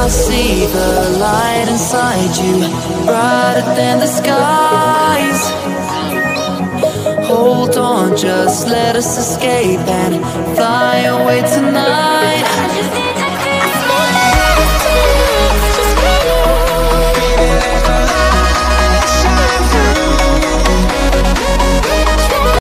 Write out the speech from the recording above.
I see the light inside you, brighter than the skies. Hold on, just let us escape and fly away tonight.